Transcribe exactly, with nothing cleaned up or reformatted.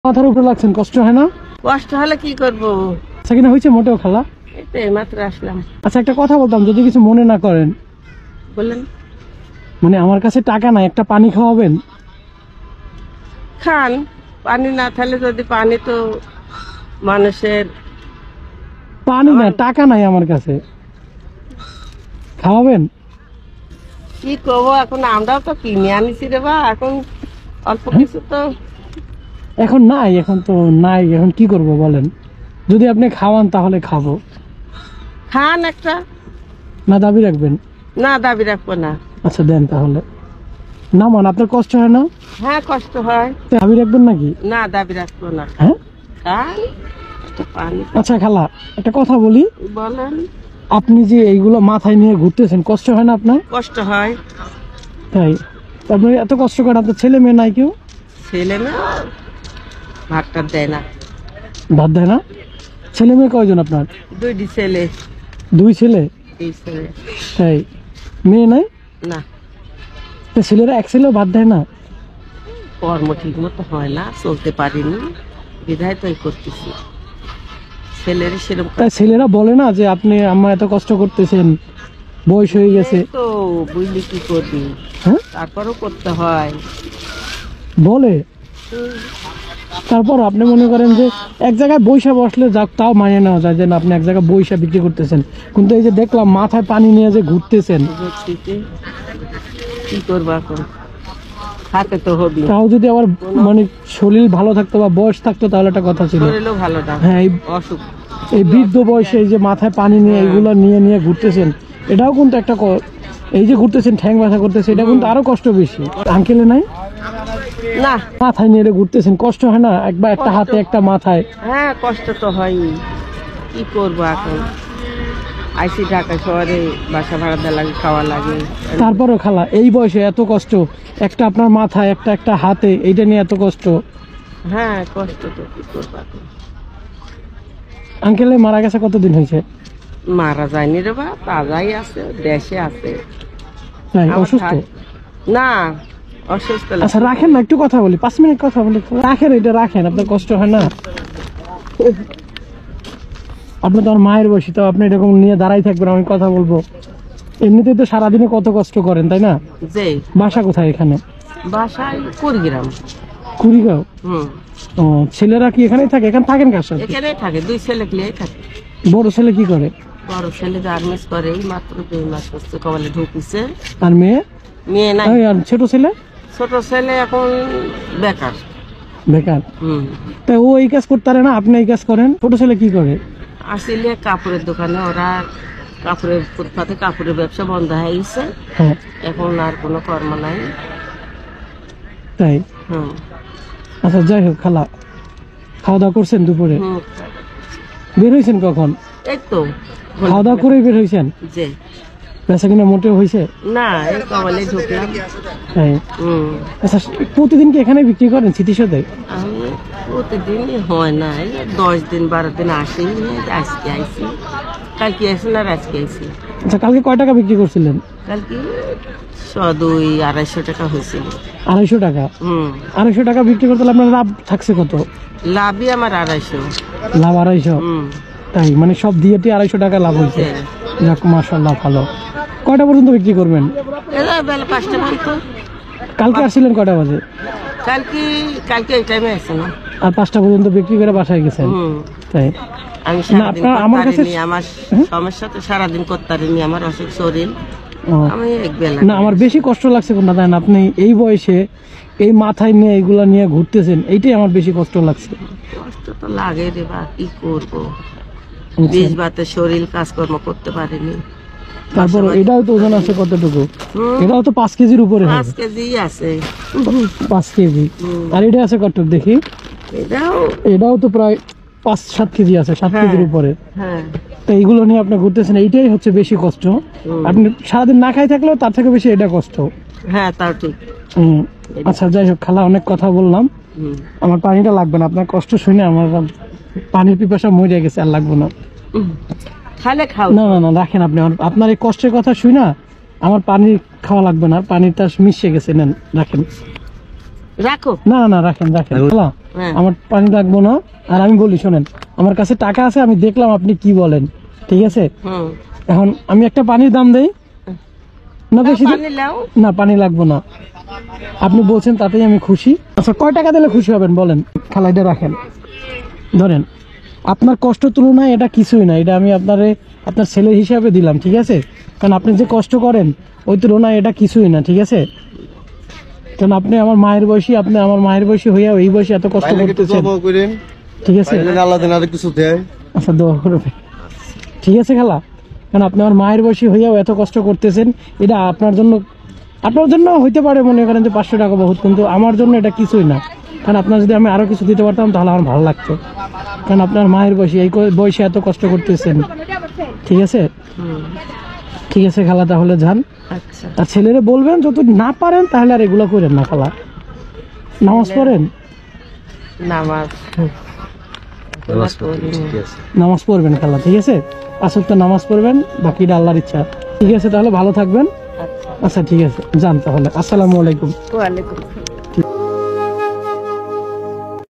মাথার উপরে লাগছেন, কষ্ট হয় না? কষ্ট হলে কি করবো? আচ্ছা কিনা হয়েছে মোটেও খালা? এই মাত্র আসলাম। আচ্ছা একটা কথা বলতাম, যদি কিছু মনে না করেন। বললেন মানে আমার কাছে টাকা নাই, একটা পানি খাওয়াবেন? খান, পানি না থাকলে যদি, পানি তো মানুষের। পানি না, টাকা নাই আমার কাছে, খাওয়াবেন? কি করবো এখন, আমরাও তো কিনে আনিছি রে বা, এখন অল্প কিছু তো এখন নাই, এখন তো নাই, এখন কি করব বলেন? যদি আপনি খাওয়ান তাহলে খাবো। খান একটা। না দাবি রাখবেন? না দাবি রাখবো না। আচ্ছা দেন তাহলে। না মান আপনার কষ্ট হয় না? হ্যাঁ কষ্ট হয়। দাবি রাখবেন নাকি? না দাবি রাখবো না। হ্যাঁ খান একটা পানি। আচ্ছা খালা একটা কথা বলি, বলেন। আপনি যে এইগুলো মাথায় নিয়ে ঘুরতেছেন, কষ্ট হয় না আপনার? কষ্ট হয়। তাই আপনি এত কষ্ট করেন, আপনার ছেলে মেয়ে নাই কেউ? ছেলে মেয়ে ভাতটা দেয় না। ভাত দেয় না? ছেলে মেয়ে কয়জন আপনার? দুইটি ছেলে। দুই ছেলে? এই ছেলে। তাই মেয়ে নাই? না। তা ছেলেরা এক ছেলেও ভাত দেয় না? কর্ম ঠিক মতো হয় না, চলতে পারিনি, বিধায় তো করতেছি। ছেলের সেরকম তাই ছেলেরা বলে না যে আপনি আম্মা এত কষ্ট করতেছেন, বয়স হয়ে গেছে? তো বুঝলি কি করবি, হ্যাঁ তারপরও করতে হয়। বলে। তারপর আপনি মনে করেন যে এক জায়গায় বৈশা বসলে যাক তাও মানিয়ে নেওয়া যায়, যে না আপনি এক জায়গায় বৈশা বিক্রি করতেছেন, কিন্তু এই যে দেখলাম মাথায় পানি নিয়ে যে ঘুরতেছেন, কি করবো এখন, হাতে তো হবি। তাও যদি আবার মানে শরীর ভালো থাকতো বা বয়স থাকতো তাহলে একটা কথা ছিল। শরীরও ভালো না। হ্যাঁ এই অসুখ। এই বৃদ্ধ বয়সে এই যে মাথায় পানি নিয়ে এইগুলো নিয়ে নিয়ে ঘুরতেছেন, এটাও কিন্তু একটা ক- এই যে ঘুরতেছেন ঠ্যাং ব্যথা করতেছে, এটা কিন্তু আরো কষ্ট বেশি। আঙ্কেলে নাই? না। মাথায় নিয়ে ঘুরতেছেন, কষ্ট হয় না? একবার একটা হাতে একটা মাথায়। হ্যাঁ কষ্ট তো হয়, কি করবো এখন, আইসি ঢাকা শহরে, বাসা ভাড়া দেওয়া লাগে, খাওয়া লাগে। তারপরও খালা এই বয়সে এত কষ্ট, একটা আপনার মাথায় একটা একটা হাতে, এইটা নিয়ে এত কষ্ট। হ্যাঁ কষ্ট তো, কি করবো এখন। আঙ্কেলে মারা গেছে কতদিন হয়েছে? মারা যায়নি রে বা, তাজাই আছে, দেশে আছে। তাই আমার অসুস্থ? থাক- না অসুস্থ না। আচ্ছা রাখেন না, একটু কথা বলি, পাঁচ মিনিট কথা বলি। রাখেন, এটা রাখেন, আপনার কষ্ট হয় না? আপনি তো আমার মায়ের বয়সী, তো আপনি এরকম নিয়ে দাঁড়াই থাকবেন, আমি কথা বলবো? এমনিতেই তো সারাদিনে কত কষ্ট করেন, তাই না? যে বাসা কোথায় এখানে? বাসায় কুড়িগ্রাম। কুড়িগাঁও? হুম। ও ছেলেরা কি এখানেই থাকে? এখানে থাকেন কার সাথে? এখানেই থাকে, দুই ছেলে ক্লিয়াই থাকে। বড় ছেলে কি করে? বড় ছেলে গার্মেন্টস করে, এই মাত্র দুই মাস হচ্ছে কপালে ঢুকিছে। আর মেয়ে? মেয়ে নাই। ওই আর ছোট ছেলে? ছোট ছেলে এখন বেকার। বেকার? হুম। তা ও এই কাজ করতে পারে না, আপনি এই কাজ করেন? ছোট ছেলে কি করে? আসলে কাপড়ের দোকানে, ওরা কাপড়ের ফুটপাতে কাপড়ের ব্যবসা বন্ধ হয়ে গেছে, হ্যাঁ এখন আর কোনো কর্ম নাই। তাই? হুম। আচ্ছা যাই হোক খালা, খাওয়া দাওয়া করছেন দুপুরে? হুম। বের হয়েছেন কখন? এই তো খাওয়া দাওয়া করেই বের হয়েছেন? যে বেচা কিনা মোটেও হয়েছে? না, এই কপালে ঢুকলাম। তাই? হুম। আচ্ছা প্রতিদিন কি এখানে বিক্রি করেন স্মৃতিসৌধে? আমি প্রতিদিনই হয় না, এই দশ দিন বারো দিন আসি, আজকে আইসি, কালকে আসি না, আজকে আইসি। আচ্ছা কালকে কয় টাকা বিক্রি করছিলেন? কালকে শ দুই আড়াইশো টাকা হয়েছিল। আড়াইশো টাকা? হুম। আড়াইশো টাকা বিক্রি করতে হলে আপনার লাভ থাকছে কত? লাভই আমার আড়াইশো। লাভ আড়াইশো? হুম। তাই মানে সব দিয়ে আড়াইশো টাকা লাভ হয়েছে? যাক মাশাআল্লাহ, ভালো। কয়টা পর্যন্ত বিক্রি করবেন? এরা বেলা পাঁচটা পর্যন্ত। কালকে আসছিলেন কয়টা বাজে? কালকে কালকে এই টাইমে আসছে না। আর পাঁচটা পর্যন্ত বিক্রি করে বাসায় গেছেন? হুম। তাই? আমি না সারাদিন আপনার করতে আমার কাছে পারিনি, আমার সমস্যা তো সারাদিন করতে পারিনি, আমার অসুখ শরীর। ও, আমি এক বেলা। না আমার বেশি কষ্ট লাগছে কোনটা জানেন? আপনি এই বয়সে এই মাথায় নিয়ে এইগুলা নিয়ে ঘুরতেছেন, এইটাই আমার বেশি কষ্ট লাগছে। কষ্ট তো লাগে রে বা, কি করবো, আচ্ছা, বিষ বাতে শরীর, কাজকর্ম করতে পারিনি। তারপর এটাও তো ওজন আছে কতটুকু? হুম। এটাও তো পাঁচ কেজির উপরে পাঁচ হবে। কেজি আছে। পাঁচ কেজি? হুম। আর এটা আছে কত দেখি? এটাও। এটাও তো প্রায় পাঁচ সাত কেজি আছে, সাত হ্যাঁ। কেজির উপরে। হ্যাঁ। তো এইগুলো নিয়ে আপনি ঘুরতেছেন, এইটাই হচ্ছে বেশি কষ্ট। হুম। আপনি সারাদিন না খাই থাকলেও তার থেকে বেশি এটা কষ্ট। হ্যাঁ তাও ঠিক। হুম। আচ্ছা যাই হোক খালা, অনেক কথা বললাম, হুম। আমার পানিটা লাগবে না। আপনার কষ্ট শুনে আমার পানির পিপাসা মরে গেছে, আর লাগবে না। খালে খাও। না না না রাখেন আপনি, আমার- আপনার এই কষ্টের কথা শুই না আমার পানি খাওয়া লাগবে না, পানিটা মিশে গেছে, নেন রাখেন। রাখো। না না রাখেন রাখেন খালা। হ্যাঁ। আমার পানি লাগবো না। আর আমি বলি শোনেন, আমার কাছে টাকা আছে, আমি দেখলাম আপনি কি বলেন, ঠিক আছে? হুম। এখন আমি একটা পানির দাম দেই না, বেশি পানি লাও। না, পানি লাগবো না, আপনি বলছেন তাতেই আমি খুশি। আচ্ছা কয় টাকা দিলে খুশি হবেন বলেন? খালাইটা রাখেন, ধরেন আপনার কষ্ট তুলনায় এটা কিছুই না, এটা আমি আপনারে আপনার ছেলে হিসাবে দিলাম, ঠিক আছে? কারণ আপনি যে কষ্ট করেন ওই তুলনায় এটা কিছুই না, ঠিক আছে? কারণ আপনি আমার মায়ের বয়সী, আপনি আমার মায়ের বয়সী হইয়া এই বয়সে এত কষ্ট করতেছেন, ঠিক আছে? আল্লাহ দিন আর কিছু দেয়। আচ্ছা দোয়া করবে, ঠিক আছে খালা? কারণ আপনি আমার মায়ের বয়সী হইয়াও এত কষ্ট করতেছেন, এটা আপনার জন্য, আপনার জন্য হইতে পারে মনে করেন যে পাঁচশো টাকা বহুত, কিন্তু আমার জন্য এটা কিছুই না। কারণ আপনার যদি আমি আরো কিছু দিতে পারতাম তাহলে আমার ভালো লাগতো, কারণ আপনার মায়ের বয়সী, এই ক- বয়সে এত কষ্ট করতেছেন, ঠিক আছে? হুম। ঠিক আছে খালা, তাহলে যান। আচ্ছা। আর ছেলেরে বলবেন যদি না পারেন তাহলে আর এগুলো করেন না খালা। নামাজ পড়েন, নামাজ নামাজ পড়তে ঠিক আছে। নামাজ পড়বেন খালা, ঠিক আছে? পাঁচ ওয়াক্ত নামাজ পড়বেন, বাকিটা আল্লাহর ইচ্ছা, ঠিক আছে? তাহলে ভালো থাকবেন। আচ্ছা। আচ্ছা ঠিক আছে, যান তাহলে, আসসালামু আলাইকুম। ওয়ালাইকুম আসসালাম।